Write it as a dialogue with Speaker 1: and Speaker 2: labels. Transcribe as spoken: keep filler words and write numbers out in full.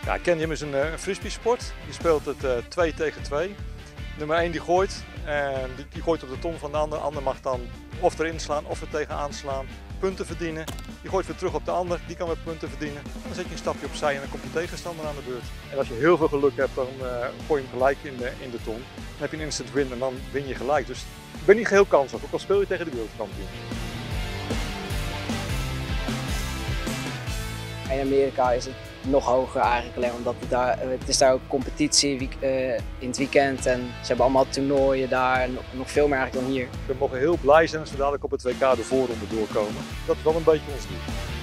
Speaker 1: Ja, Canyon is een, uh, een frisbee-sport. Je speelt het uh, twee tegen twee. Nummer één die gooit en die, die gooit op de ton van de ander. De ander mag dan of erin slaan of er tegenaan slaan. Punten verdienen. Die gooit weer terug op de ander, die kan weer punten verdienen. Dan zet je een stapje opzij en dan komt je tegenstander aan de beurt. En als je heel veel geluk hebt, dan uh, gooi je hem gelijk in de, in de ton. Dan heb je een instant win en dan win je gelijk. Dus ik ben niet geheel kansloos, ook al speel je tegen de wereldkampioen.
Speaker 2: In Amerika is het nog hoger eigenlijk, alleen omdat het, daar, het is daar ook competitie week, uh, in het weekend en ze hebben allemaal toernooien daar, nog, nog veel meer eigenlijk dan hier.
Speaker 1: We mogen heel blij zijn als we dadelijk op het W K de voorronde doorkomen. Dat is wel een beetje ons doel.